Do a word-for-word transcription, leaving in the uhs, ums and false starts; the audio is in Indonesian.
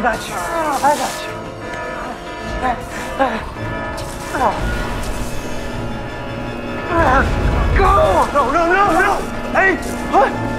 I got you. I got you. Go! No, no, no, no! Hey, what?